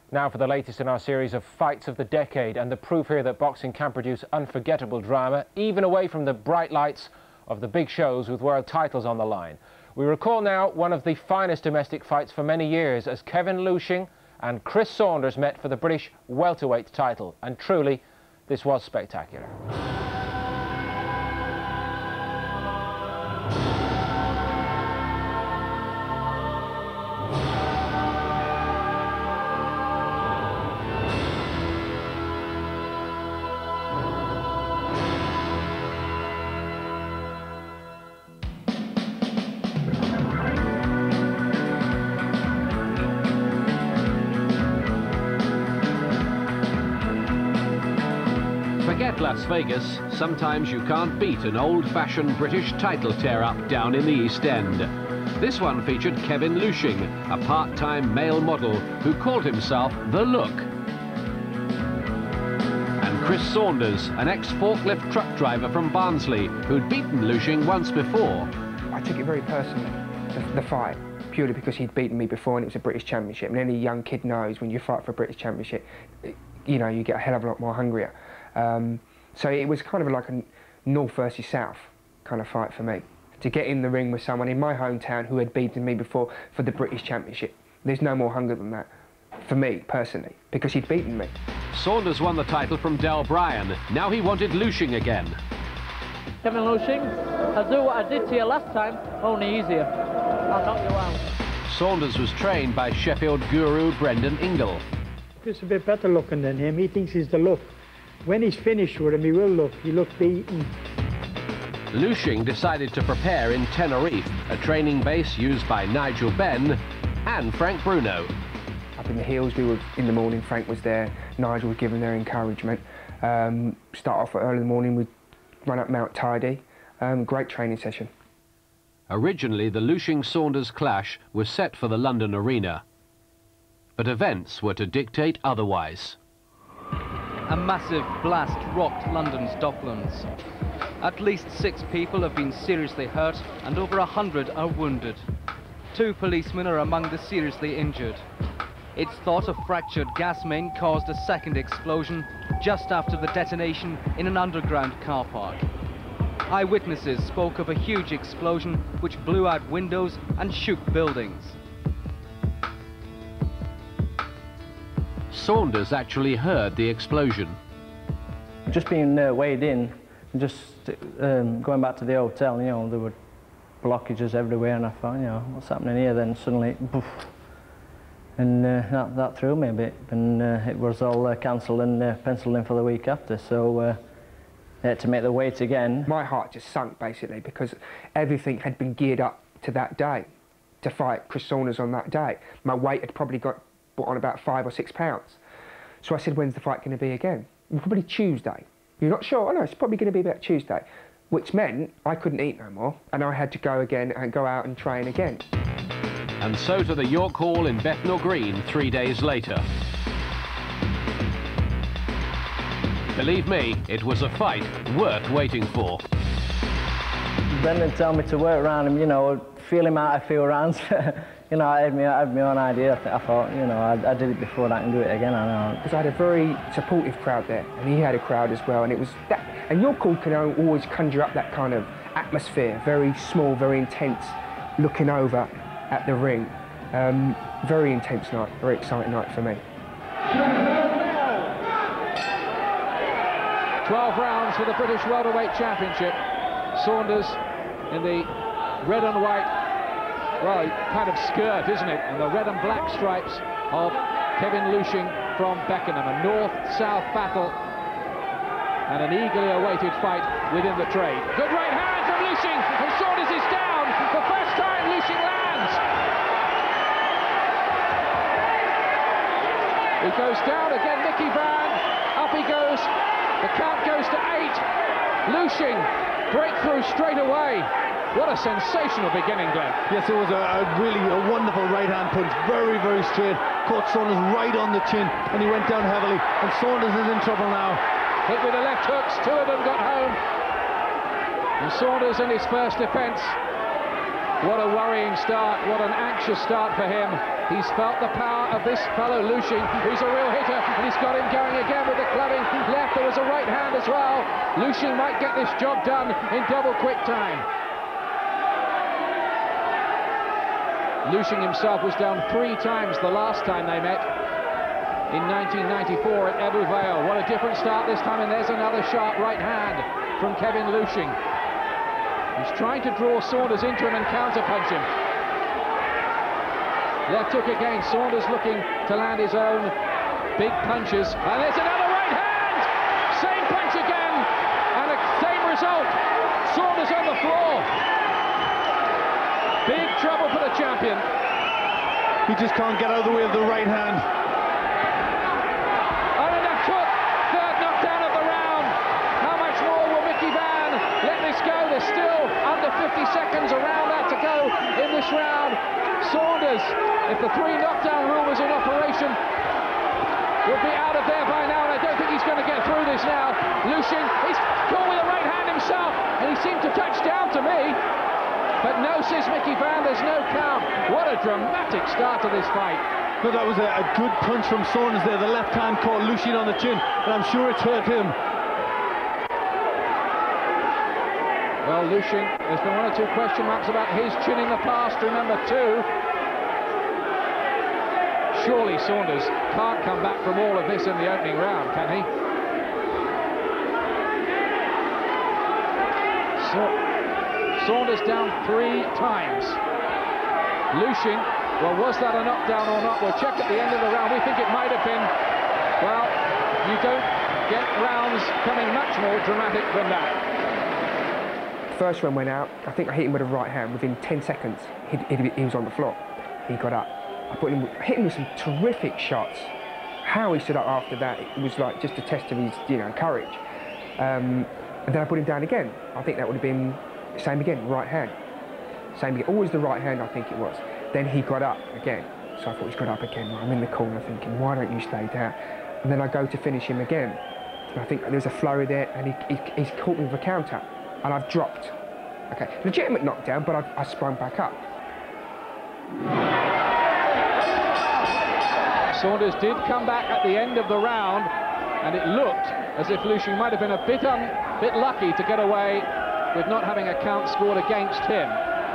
Now for the latest in our series of fights of the decade, and the proof here that boxing can produce unforgettable drama, even away from the bright lights of the big shows with world titles on the line. We recall now one of the finest domestic fights for many years as Kevin Leushing and Chris Saunders met for the British welterweight title, and truly this was spectacular. Forget Las Vegas, sometimes you can't beat an old-fashioned British title tear-up down in the East End. This one featured Kevin Leushing, a part-time male model who called himself The Look. And Chris Saunders, an ex-forklift truck driver from Barnsley, who'd beaten Leushing once before. I took it very personally, the fight, purely because he'd beaten me before and it was a British Championship. And any young kid knows when you fight for a British Championship, you know, you get a hell of a lot more hungrier. So it was kind of like a North versus South kind of fight for me. To get in the ring with someone in my hometown who had beaten me before for the British Championship. There's no more hunger than that, for me, personally, because he'd beaten me. Saunders won the title from Del Bryan. Now he wanted Leushing again. Kevin Leushing, I'll do what I did to you last time, only easier. I'll knock you out. Saunders was trained by Sheffield guru Brendan Ingle. He's a bit better looking than him. He thinks he's the look. When he's finished with him, he will look. He looked beaten. Leushing decided to prepare in Tenerife, a training base used by Nigel Benn and Frank Bruno. Up in the hills, we were in the morning. Frank was there. Nigel was giving their encouragement. Start off early in the morning. We'd run up Mount Tidy. Great training session. Originally, the Leushing-Saunders clash was set for the London Arena, but events were to dictate otherwise. A massive blast rocked London's docklands. At least 6 people have been seriously hurt and over 100 are wounded. 2 policemen are among the seriously injured. It's thought a fractured gas main caused a second explosion just after the detonation in an underground car park. Eyewitnesses spoke of a huge explosion which blew out windows and shook buildings. Saunders actually heard the explosion. Just being weighed in, just going back to the hotel, you know, there were blockages everywhere, and I thought, you know, what's happening here? Then suddenly, poof, and that threw me a bit, and it was all cancelled and penciled in for the week after, so they had to make the weight again. My heart just sunk, basically, because everything had been geared up to that day, to fight Chris Saunders on that day. My weight had probably got brought on about 5 or 6 pounds. So I said, when's the fight going to be again? Probably Tuesday. You're not sure? Oh no, it's probably going to be about Tuesday. Which meant I couldn't eat no more, and I had to go again and go out and train again. And so to the York Hall in Bethnal Green 3 days later. Believe me, it was a fight worth waiting for. Brendan told me to work around him, you know, feel him out a few rounds. You know, I had my own idea. I thought, you know, I did it before, I can do it again, I know. Because I had a very supportive crowd there, and he had a crowd as well, and it was that, and York Hall can always conjure up that kind of atmosphere, very small, very intense, looking over at the ring. Very intense night, very exciting night for me. 12 rounds for the British Welterweight Championship. Saunders in the red and white, well, kind of skirt, isn't it? And the red and black stripes of Kevin Leushing from Beckenham. A north-south battle and an eagerly awaited fight within the trade. Good right hand from Leushing, and Saunders is down. For the first time, Leushing lands. He goes down again, Nicky Van. Up he goes. The count goes to 8. Leushing, breakthrough straight away. What a sensational beginning, Glenn. Yes, it was a really wonderful right-hand punch, very, very straight. Caught Saunders right on the chin, and he went down heavily. And Saunders is in trouble now. Hit with the left hooks, 2 of them got home. And Saunders in his first defence What a worrying start, what an anxious start for him. He's felt the power of this fellow Leushing, who's a real hitter, and he's got him going again with the clubbing left. There was a right hand as well. Leushing might get this job done in double quick time. Leushing himself was down 3 times the last time they met in 1994 at Ebbw Vale. What a different start this time, and there's another sharp right hand from Kevin Leushing. He's trying to draw Saunders into him and counter-punch him. Left hook again, Saunders looking to land his own big punches. And there's another right hand! Same punch again, and the same result. Saunders on the floor. Big trouble for the champion. He just can't get out of the way of the right hand. And a left hook, third knockdown of the round. How much more will Mickey Van let this go? There's still under 50 seconds around that to go in this round. Saunders, if the 3 knockdown rule was in operation, would be out of there by now, and I don't think he's going to get through this now. Leushing, he's caught with a right hand himself, and he seemed to touch down to me. But no, says Mickey Van, there's no count. What a dramatic start to this fight. No, that was a good punch from Saunders there. The left hand caught Leushing on the chin, and I'm sure it's hurt him. Well, Leushing, there's been 1 or 2 question marks about his chin in the past, remember, too. Surely Saunders can't come back from all of this in the opening round, can he? Saunders down 3 times. Leushing, well, was that a knockdown or not? We'll check at the end of the round. We think it might have been. Well, you don't get rounds coming much more dramatic than that. First one went out, I think I hit him with a right hand. Within 10 seconds, he was on the floor. He got up. I hit him with some terrific shots. How he stood up after that, it was like just a test of his, courage. And then I put him down again. I think that would have been same again, right hand. Same again, always the right hand, I think it was. Then he got up again. So I thought he's got up again. I'm in the corner thinking, why don't you stay down? And then I go to finish him again. And I think there's a flurry there, and he's caught me with a counter. And I've dropped. Okay, legitimate knockdown, but I sprung back up. Saunders did come back at the end of the round, and it looked as if Leushing might have been a bit lucky to get away with not having a count scored against him.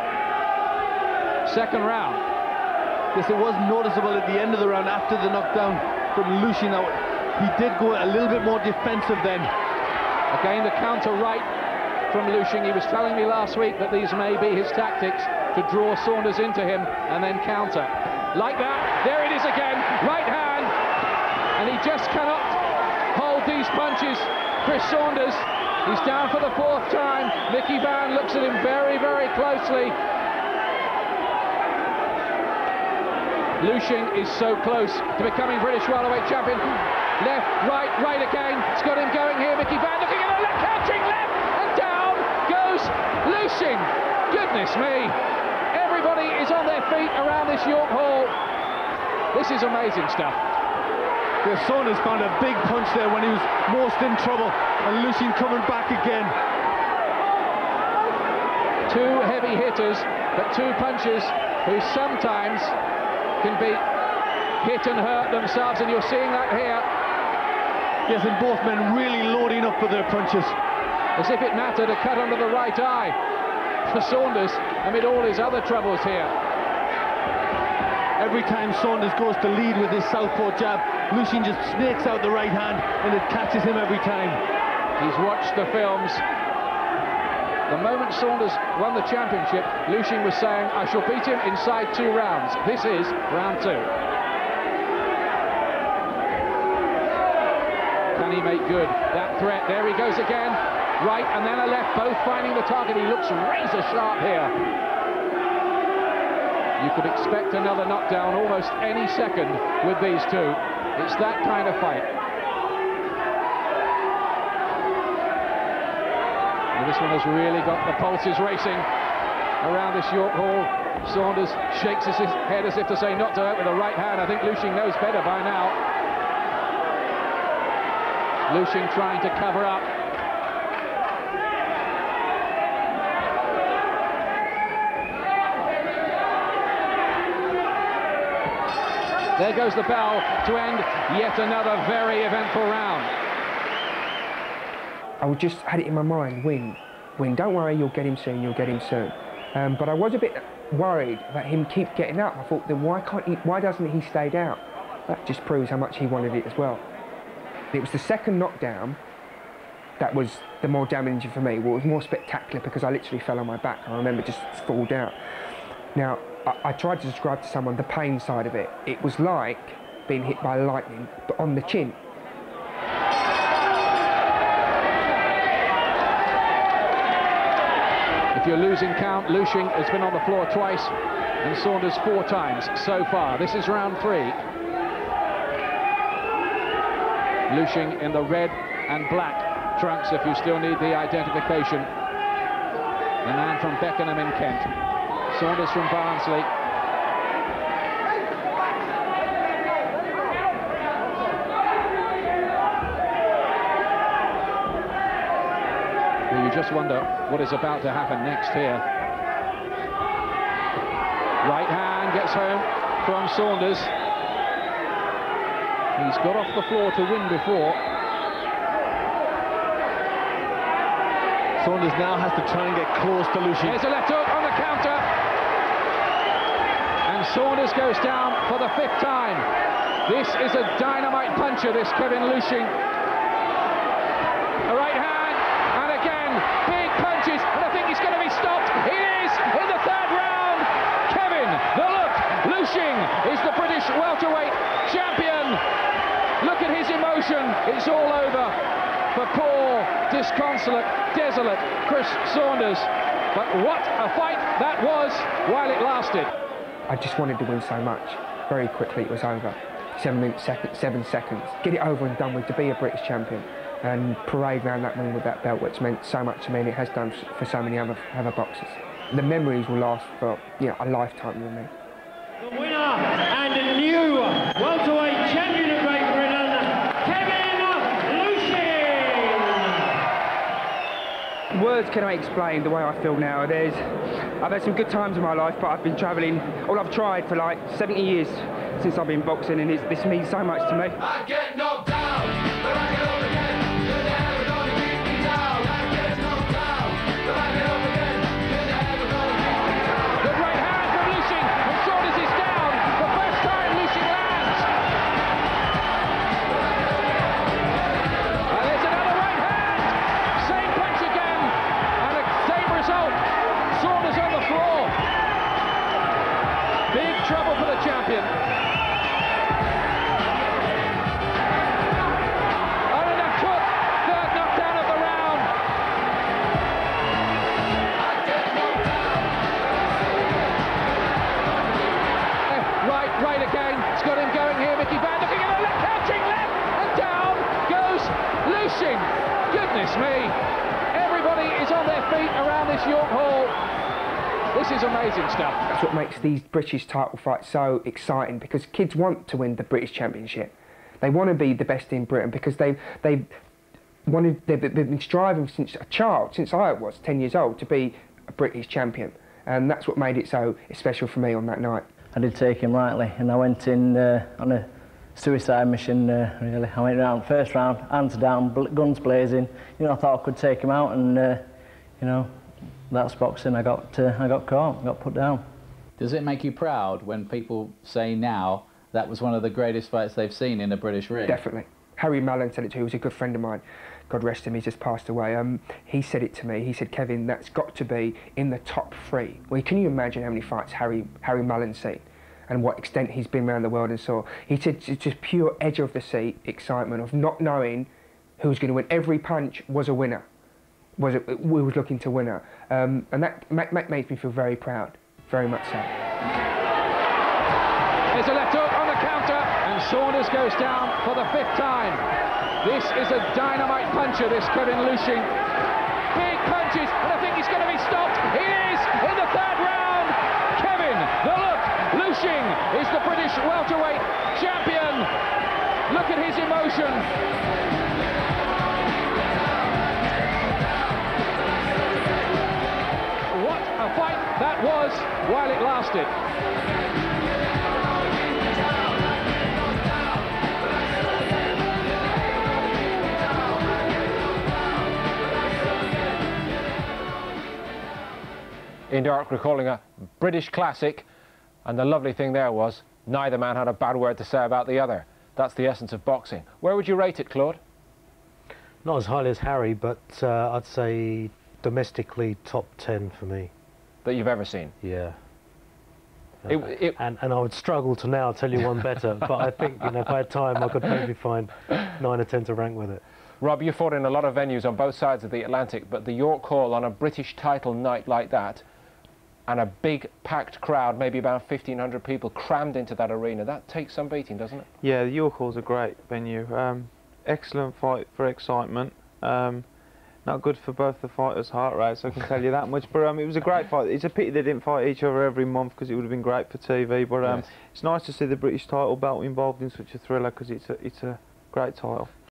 Second round. Yes, it was noticeable at the end of the round after the knockdown from Leushing. He did go a little bit more defensive then. Again, the counter right from Leushing. He was telling me last week that these may be his tactics to draw Saunders into him and then counter. Like that, there it is again, right hand, and he just cannot hold these punches. Chris Saunders, he's down for the 4th time. Mickey Van looks at him very, very closely. Leushing is so close to becoming British welterweight champion. Left, right again. It's got him going here. Mickey Van looking at the left, catching left, and down goes Leushing. Goodness me. Everybody is on their feet around this York Hall. This is amazing stuff. The Saunders found a big punch there when he was most in trouble, and Leushing coming back again. 2 heavy hitters, but 2 punchers who sometimes can be hit and hurt themselves, and you're seeing that here. Yes, and both men really loading up for their punches. As if it mattered, a cut under the right eye for Saunders amid all his other troubles here. Every time Saunders goes to lead with his southpaw jab, Leushing just snakes out the right hand, and it catches him every time. He's watched the films. The moment Saunders won the championship, Leushing was saying, I shall beat him inside 2 rounds. This is round 2. Can he make good that threat? There he goes again. Right and then a left, both finding the target. He looks razor sharp here. You could expect another knockdown almost any second with these 2. It's that kind of fight. And this one has really got the pulses racing around this York Hall. Saunders shakes his head as if to say not to hurt with the right hand. I think Leushing knows better by now. Leushing trying to cover up. There goes the bell to end yet another very eventful round. I just had it in my mind, win. Don't worry, you'll get him soon, you'll get him soon. But I was a bit worried about him keep getting up. I thought, then why doesn't he stay down? That just proves how much he wanted it as well. It was the second knockdown that was the more damaging for me. Well, it was more spectacular because I literally fell on my back. I remember just fall down. Now, I tried to describe to someone the pain side of it. It was like being hit by lightning, but on the chin. If you're losing count, Leushing has been on the floor twice and Saunders 4 times so far. This is round 3. Leushing in the red and black trunks, if you still need the identification. The man from Bethnal in Kent. Saunders from Barnsley. You just wonder what is about to happen next here. Right hand gets home from Saunders. He's got off the floor to win before. Saunders now has to try and get close to Leushing. There's a left hook on the counter. And Saunders goes down for the 5th time. This is a dynamite puncher, this Kevin Leushing. A right hand. Big punches, and I think he's going to be stopped. He is in the 3rd round. Kevin, the look. Leushing is the British welterweight champion. Look at his emotion. It's all over for poor, disconsolate, desolate Chris Saunders. But what a fight that was while it lasted. I just wanted to win so much. Very quickly it was over. 7 minutes, 7 seconds. Get it over and done with, to be a British champion. And parade around that ring with that belt, which meant so much to me, and it has done for so many other boxers. The memories will last for a lifetime with me. The winner and a new welterweight champion of Great Britain, Kevin Leushing. Words cannot explain the way I feel now. I've had some good times in my life, but I've been travelling. All I've tried for like 70 years since I've been boxing, and this means so much to me. I get knocked down, but I get up again. You're never gonna keep me down. I get knocked down, but I get up again. You're never gonna keep me down. The right hand from Leushing, and Saunders is down. The first time Leushing lands. And there's another right hand. Same punch again, and the same result. Saunders on the floor. Big trouble for the champion. Right again, it's got him going here, Mickey Van, looking at the left, counting left, and down goes Leushing. Goodness me, everybody is on their feet around this York Hall. This is amazing stuff. That's what makes these British title fights so exciting, because kids want to win the British Championship. They want to be the best in Britain, because they've been striving since a child, since I was 10 years old, to be a British champion. And that's what made it so special for me on that night. I did take him lightly, and I went in on a suicide mission, really. I went round, first round, hands down, guns blazing. You know, I thought I could take him out, and, you know, that's boxing. I got caught, got put down. Does it make you proud when people say now that was one of the greatest fights they've seen in a British ring? Definitely. Harry Mallon said it too. He was a good friend of mine. God rest him, he just passed away. He said it to me. He said, Kevin, that's got to be in the top 3. Well, can you imagine how many fights Harry Mallon's seen and what extent he's been around the world and saw? He said it's just pure edge of the seat excitement of not knowing who was going to win. Every punch was a winner. We was looking to win her. And that makes me feel very proud, very much so. There's a left hook on the counter, and Saunders goes down for the 5th time. This is a dynamite puncher, this Kevin Leushing. Big punches, and I think he's going to be stopped. He is in the 3rd round. Kevin, the look. Leushing is the British welterweight champion. Look at his emotion. What a fight that was while it lasted. in dark, recalling a British classic, and the lovely thing there was neither man had a bad word to say about the other. That's the essence of boxing. Where would you rate it, Claude? Not as highly as Harry, but I'd say domestically top 10 for me. That you've ever seen? Yeah. And I would struggle to now tell you one better, but I think, you know, if I had time, I could maybe find 9 or 10 to rank with it. Rob, you fought in a lot of venues on both sides of the Atlantic, but the York Hall on a British title night like that, and a big packed crowd, maybe about 1,500 people crammed into that arena, that takes some beating, doesn't it? Yeah, the York Hall's a great venue. Excellent fight for excitement. Not good for both the fighters' heart rates, I can tell you that much. But it was a great fight. It's a pity they didn't fight each other every month, because it would have been great for TV. But yes. It's nice to see the British title belt involved in such a thriller, because it's a great title.